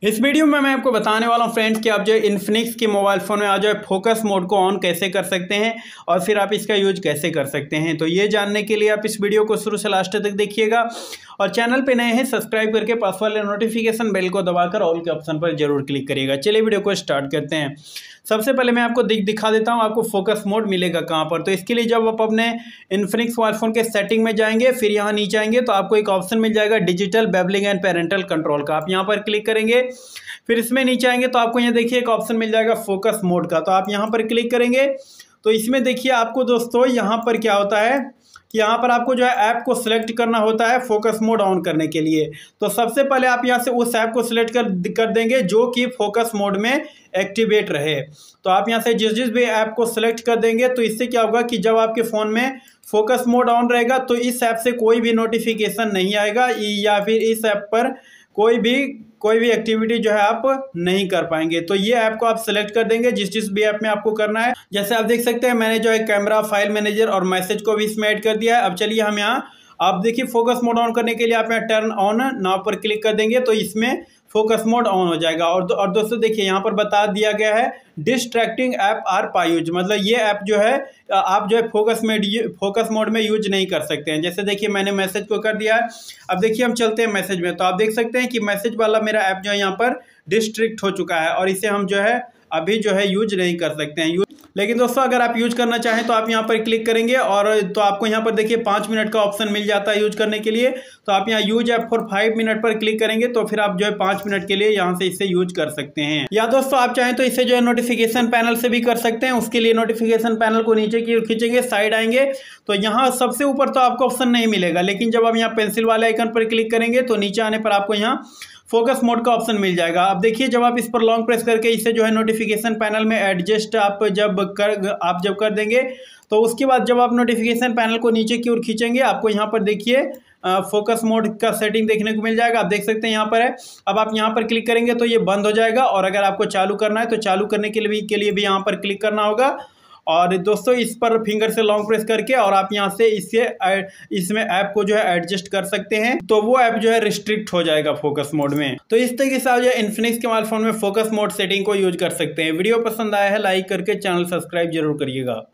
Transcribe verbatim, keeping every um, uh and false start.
इस वीडियो में मैं आपको बताने वाला हूं फ्रेंड्स कि आप जो इन्फिनिक्स के मोबाइल फ़ोन में आज जो है फोकस मोड को ऑन कैसे कर सकते हैं और फिर आप इसका यूज कैसे कर सकते हैं। तो ये जानने के लिए आप इस वीडियो को शुरू से लास्ट तक देखिएगा और चैनल पे नए हैं सब्सक्राइब करके पास वाले नोटिफिकेशन बेल को दबाकर ऑल के ऑप्शन पर जरूर क्लिक करिएगा। चलिए वीडियो को स्टार्ट करते हैं। सबसे पहले मैं आपको दिख दिखा देता हूँ आपको फोकस मोड मिलेगा कहाँ पर। तो इसके लिए जब आप अपने इन्फिनिक्स मोबाइल फ़ोन के सेटिंग में जाएंगे, फिर यहाँ नीचे आएंगे तो आपको एक ऑप्शन मिल जाएगा digital wellbeing and parental control का। आप यहाँ पर क्लिक करेंगे, फिर इसमें नीचे आएंगे तो आपको यहाँ देखिए एक ऑप्शन मिल जाएगा फोकस मोड का। तो आप यहाँ पर क्लिक करेंगे तो इसमें देखिए आपको दोस्तों यहाँ पर क्या होता है कि यहाँ पर आपको जो है ऐप को सिलेक्ट करना होता है फोकस मोड ऑन करने के लिए। तो सबसे पहले आप यहाँ से उस ऐप को सिलेक्ट कर कर देंगे जो कि फोकस मोड में एक्टिवेट रहे। तो आप यहाँ से जिस जिस भी ऐप को सिलेक्ट कर देंगे तो इससे क्या होगा कि जब आपके फ़ोन में फोकस मोड ऑन रहेगा तो इस ऐप से कोई भी नोटिफिकेशन नहीं आएगा या फिर इस ऐप पर कोई भी कोई भी एक्टिविटी जो है आप नहीं कर पाएंगे। तो ये ऐप को आप सेलेक्ट कर देंगे जिस जिस भी ऐप में आपको करना है। जैसे आप देख सकते हैं मैंने जो है कैमरा, फाइल मैनेजर और मैसेज को भी इसमें ऐड कर दिया है। अब चलिए हम यहाँ आप देखिए फोकस मोड ऑन करने के लिए आप यहाँ टर्न ऑन नाउ पर क्लिक कर देंगे तो इसमें फोकस मोड ऑन हो जाएगा। और दो, और दोस्तों देखिए यहाँ पर बता दिया गया है distracting app are paused, मतलब ये ऐप जो है आप जो है फोकस में फोकस मोड में यूज नहीं कर सकते हैं। जैसे देखिए मैंने मैसेज को कर दिया है। अब देखिए हम चलते हैं मैसेज में तो आप देख सकते हैं कि मैसेज वाला मेरा ऐप जो है यहाँ पर डिस्ट्रिक्ट हो चुका है और इसे हम जो है अभी जो है यूज नहीं कर सकते हैं। यूज लेकिन दोस्तों अगर आप यूज करना चाहें तो आप यहाँ पर क्लिक करेंगे और तो आपको यहाँ पर देखिए पाँच मिनट का ऑप्शन मिल जाता है यूज करने के लिए। तो आप यहाँ use app for five minute पर क्लिक करेंगे तो फिर आप जो है पाँच मिनट के लिए यहाँ से इसे यूज कर सकते हैं। या दोस्तों आप चाहें तो इसे जो है नोटिफिकेशन पैनल से भी कर सकते हैं। उसके लिए नोटिफिकेशन पैनल को नीचे की ओर खींचेंगे, साइड आएंगे तो यहाँ सबसे ऊपर तो आपको ऑप्शन नहीं मिलेगा, लेकिन जब आप यहाँ पेंसिल वाले आइकन पर क्लिक करेंगे तो नीचे आने पर आपको यहाँ फोकस मोड का ऑप्शन मिल जाएगा। अब देखिए जब आप इस पर लॉन्ग प्रेस करके इसे जो है नोटिफिकेशन पैनल में एडजस्ट आप जब कर आप जब कर देंगे तो उसके बाद जब आप नोटिफिकेशन पैनल को नीचे की ओर खींचेंगे आपको यहाँ पर देखिए फोकस मोड का सेटिंग देखने को मिल जाएगा। आप देख सकते हैं यहाँ पर है। अब आप यहाँ पर क्लिक करेंगे तो ये बंद हो जाएगा और अगर आपको चालू करना है तो चालू करने के लिए भी के लिए भी यहाँ पर क्लिक करना होगा। और दोस्तों इस पर फिंगर से लॉन्ग प्रेस करके और आप यहाँ से इससे इसमें ऐप को जो है एडजस्ट कर सकते हैं तो वो ऐप जो है रिस्ट्रिक्ट हो जाएगा फोकस मोड में। तो इस तरीके से आप जो है इन्फिनिक्स के मोबाइल फोन में फोकस मोड सेटिंग को यूज कर सकते हैं। वीडियो पसंद आया है लाइक करके चैनल सब्सक्राइब जरूर करिएगा।